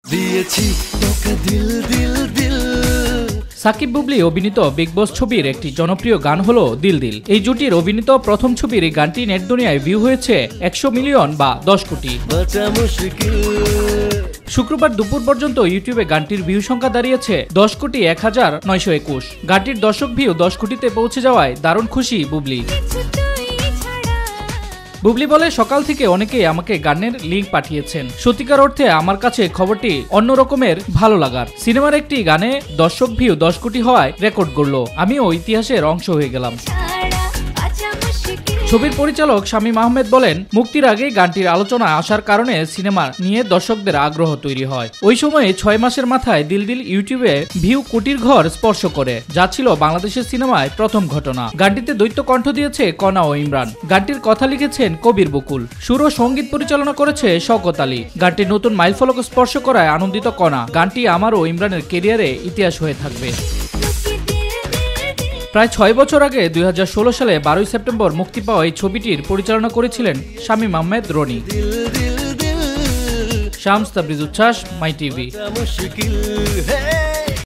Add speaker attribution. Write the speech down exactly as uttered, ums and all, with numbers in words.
Speaker 1: সাকিব বুবলি অভিনীত বিগ বস ছবির একটি জনপ্রিয় গান হলো দিল দিল। এই জুটির অভিনীত প্রথম ছবির এই গানটি নেট দুনিয়ায় ভিউ হয়েছে একশো মিলিয়ন বা দশ কোটি। শুক্রবার দুপুর পর্যন্ত ইউটিউবে গানটির ভিউ সংখ্যা দাঁড়িয়েছে দশ কোটি এক হাজার নয়শো একুশ। গানটির দর্শক ভিউ দশ কোটিতে পৌঁছে যাওয়ায় দারুণ খুশি বুবলি। বুবলি বলে, সকাল থেকে অনেকেই আমাকে গানের লিঙ্ক পাঠিয়েছেন। সত্যিকার অর্থে আমার কাছে খবরটি অন্য রকমের ভালো লাগার। সিনেমার একটি গানে দর্শক ভিউ দশ কোটি হওয়ায় রেকর্ড গড়ল। আমিও ইতিহাসের অংশ হয়ে গেলাম। ছবির পরিচালক শামীম আহমেদ বলেন, মুক্তির আগেই গানটির আলোচনা আসার কারণে সিনেমা নিয়ে দর্শকদের আগ্রহ তৈরি হয়। ওই সময়ে ছয় মাসের মাথায় দিল দিল ইউটিউবে ভিউ কোটির ঘর স্পর্শ করে, যা ছিল বাংলাদেশের সিনেমায় প্রথম ঘটনা। গানটিতে দ্বৈত কণ্ঠ দিয়েছে কণা ও ইমরান। গানটির কথা লিখেছেন কবির বকুল। সুর ও সঙ্গীত পরিচালনা করেছে শওকত আলী। গানটির নতুন মাইলফলক স্পর্শ করায় আনন্দিত কণা। গানটি আমার ও ইমরানের কেরিয়ারে ইতিহাস হয়ে থাকবে। প্রায় ছয় বছর আগে দুই হাজার ষোলো সালে বারোই সেপ্টেম্বর মুক্তি পাওয়া এই ছবিটির পরিচালনা করেছিলেন শামীম আহমেদ রনি। শামস তাবরিজ উচ্ছ্বাস, মাই টিভি।